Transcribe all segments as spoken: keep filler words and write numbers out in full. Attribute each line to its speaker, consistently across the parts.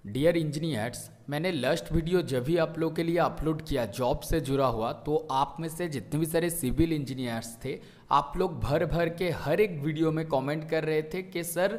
Speaker 1: Dear engineers, मैंने last video जब भी आप लोग के लिए अपलोड किया जॉब से जुड़ा हुआ, तो आप में से जितने भी सारे सिविल इंजीनियर्स थे, आप लोग भर भर के हर एक वीडियो में कमेंट कर रहे थे कि सर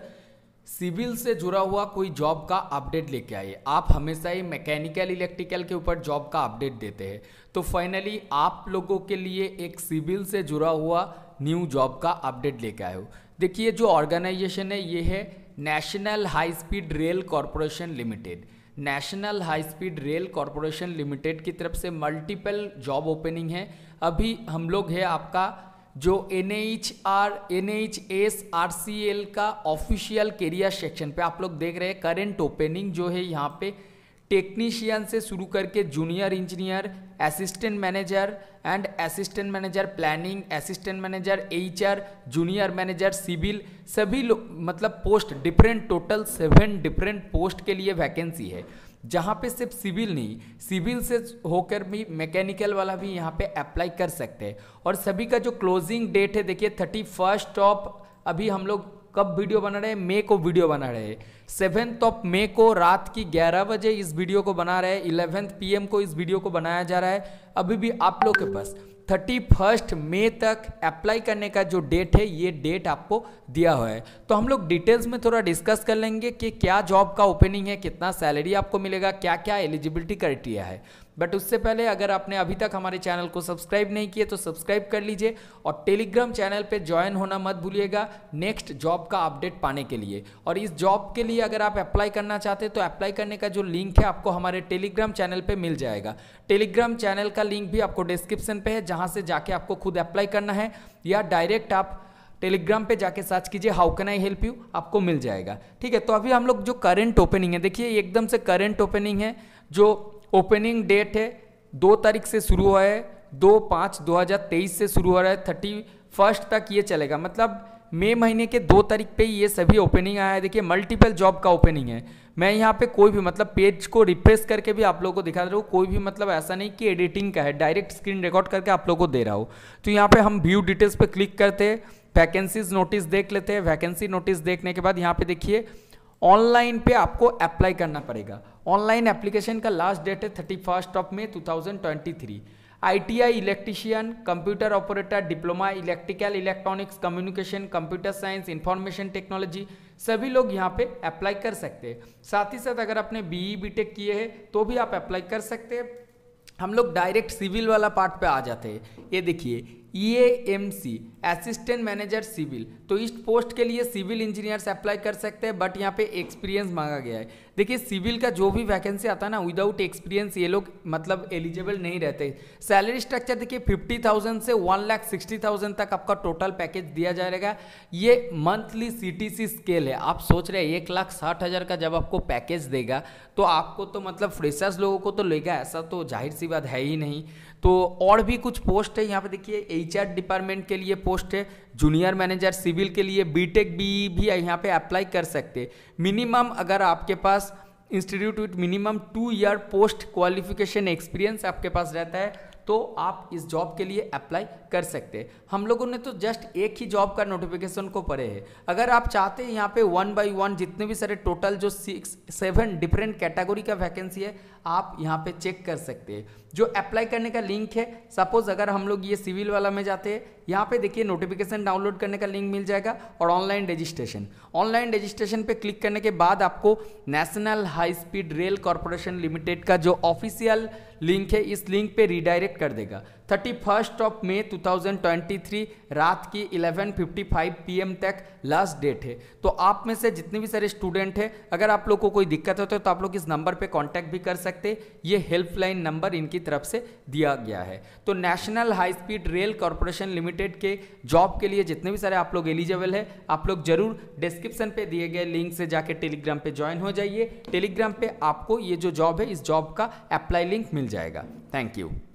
Speaker 1: सिविल से जुड़ा हुआ कोई जॉब का अपडेट लेके आइए। आप हमेशा ही मैकेनिकल इलेक्ट्रिकल के ऊपर जॉब का अपडेट देते हैं, तो फाइनली आप लोगों के लिए एक सिविल से जुड़ा हुआ न्यू जॉब का अपडेट लेके आए हो। देखिए, जो ऑर्गेनाइजेशन है ये है national high speed rail corporation limited. National high speed rail corporation limited की तरफ से मल्टीपल जॉब ओपनिंग है। अभी हम लोग है आपका जो N H R N H S R C L का ऑफिशियल कैरियर सेक्शन पे आप लोग देख रहे हैं। करेंट ओपनिंग जो है यहाँ पे टेक्नीशियन से शुरू करके junior engineer, assistant manager and assistant manager planning, assistant manager H R, junior manager civil, सभी लोग मतलब post different, total seven different post के लिए वैकेंसी है, जहाँ पे सिर्फ सिविल नहीं, सिविल से होकर भी मैकेनिकल वाला भी यहाँ पे अप्लाई कर सकते हैं। और सभी का जो क्लोजिंग डेट है, देखिए थर्टी फर्स्ट ऑफ, अभी हम लोग कब वीडियो बना रहे हैं, मई को वीडियो बना रहे हैं, सेवेंथ ऑफ मई को रात की ग्यारह बजे इस वीडियो को बना रहे हैं, इलेवेंथ पी एम को इस वीडियो को बनाया जा रहा है। अभी भी आप लोग के पास थर्टी फर्स्ट मई तक अप्लाई करने का जो डेट है, ये डेट आपको दिया हुआ है। तो हम लोग डिटेल्स में थोड़ा डिस्कस कर लेंगे कि क्या जॉब का ओपनिंग है, कितना सैलरी आपको मिलेगा, क्या क्या एलिजिबिलिटी क्राइटेरिया है। बट उससे पहले अगर आपने अभी तक हमारे चैनल को सब्सक्राइब नहीं किए तो सब्सक्राइब कर लीजिए और टेलीग्राम चैनल पे ज्वाइन होना मत भूलिएगा नेक्स्ट जॉब का अपडेट पाने के लिए। और इस जॉब के लिए अगर आप अप्लाई करना चाहते हैं तो अप्लाई करने का जो लिंक है आपको हमारे टेलीग्राम चैनल पे मिल जाएगा। टेलीग्राम चैनल का लिंक भी आपको डिस्क्रिप्शन पे है, जहाँ से जाके आपको खुद अप्लाई करना है, या डायरेक्ट आप टेलीग्राम पे जाके सर्च कीजिए how can I help you, आपको मिल जाएगा। ठीक है, तो अभी हम लोग जो करंट ओपनिंग है, देखिए एकदम से करंट ओपनिंग है। जो ओपनिंग डेट है दो तारीख से शुरू हुआ है, दो पाँच दो हज़ार तेईस से शुरू हो रहा है, थर्टी फर्स्ट तक ये चलेगा। मतलब मई महीने के दो तारीख पे ये सभी ओपनिंग आया है। देखिए मल्टीपल जॉब का ओपनिंग है। मैं यहाँ पे कोई भी मतलब पेज को रिफ्रेश करके भी आप लोगों को दिखा रहा हूँ, कोई भी मतलब ऐसा नहीं कि एडिटिंग का है, डायरेक्ट स्क्रीन रिकॉर्ड करके आप लोगों को दे रहा हूँ। तो यहाँ पे हम व्यू डिटेल्स पे क्लिक करते हैं, वैकेंसीज नोटिस देख लेते हैं। वैकेंसी नोटिस देखने के बाद यहाँ पे देखिए ऑनलाइन पे आपको अप्लाई करना पड़ेगा। ऑनलाइन एप्लीकेशन का लास्ट डेट है thirty first of May two thousand twenty three. I T I electrician, computer operator, diploma electrical electronics, communication, computer science, information technology, सभी लोग यहाँ पे अप्लाई कर सकते हैं। साथ ही साथ अगर आपने बी ई बी टेक किए हैं तो भी आप अप्लाई कर सकते हैं। हम लोग डायरेक्ट सिविल वाला पार्ट पे आ जाते हैं। ये देखिए E A M C assistant manager civil, तो इस पोस्ट के लिए सिविल इंजीनियर्स अप्लाई कर सकते हैं, बट यहाँ पे एक्सपीरियंस मांगा गया है। देखिए सिविल का जो भी वैकेंसी आता है ना, विदाउट एक्सपीरियंस ये लोग मतलब एलिजिबल नहीं रहते। सैलरी स्ट्रक्चर देखिए फिफ्टी थाउजेंड से वन लाख सिक्सटी थाउजेंड तक आपका टोटल पैकेज दिया जाएगा। ये monthly C T C scale है। आप सोच रहे हैं एक लाख साठ हज़ार का जब आपको पैकेज देगा तो आपको तो मतलब फ्रेशर्स लोगों को तो लेगा, ऐसा तो जाहिर सी बात है ही नहीं। तो और भी कुछ पोस्ट है यहाँ पे, देखिए एच आर डिपार्टमेंट के लिए पोस्ट है, जूनियर मैनेजर सिविल के लिए बीटेक बी भी यहाँ पे अप्लाई कर सकते हैं। मिनिमम अगर आपके पास institute with minimum two year post qualification experience आपके पास रहता है तो आप इस जॉब के लिए अप्लाई कर सकते हैं। हम लोगों ने तो जस्ट एक ही जॉब का नोटिफिकेशन को पढ़े हैं। अगर आप चाहते हैं यहाँ पे वन बाय वन जितने भी सारे टोटल जो सिक्स सेवन डिफरेंट कैटेगरी का वैकेंसी है आप यहाँ पे चेक कर सकते हैं। जो अप्लाई करने का लिंक है, सपोज अगर हम लोग ये सिविल वाला में जाते हैं, यहाँ पे देखिए नोटिफिकेशन डाउनलोड करने का लिंक मिल जाएगा और ऑनलाइन रजिस्ट्रेशन। ऑनलाइन रजिस्ट्रेशन पे क्लिक करने के बाद आपको national high speed rail corporation limited का जो ऑफिशियल लिंक है, इस लिंक पे रिडायरेक्ट कर देगा। Thirty first of May two thousand twenty three रात की eleven fifty five P M तक लास्ट डेट है। तो आप में से जितने भी सारे स्टूडेंट हैं, अगर आप लोग को कोई दिक्कत होता है तो आप लोग इस नंबर पे कांटेक्ट भी कर सकते हैं। ये हेल्पलाइन नंबर इनकी तरफ से दिया गया है। तो national high speed rail corporation limited के जॉब के लिए जितने भी सारे आप लोग एलिजिबल है, आप लोग जरूर डिस्क्रिप्शन पे दिए गए लिंक से जाके टेलीग्राम पे ज्वाइन हो जाइए। टेलीग्राम पे आपको ये जो जॉब है, इस जॉब का अप्लाई लिंक मिल जाएगा। Thank you.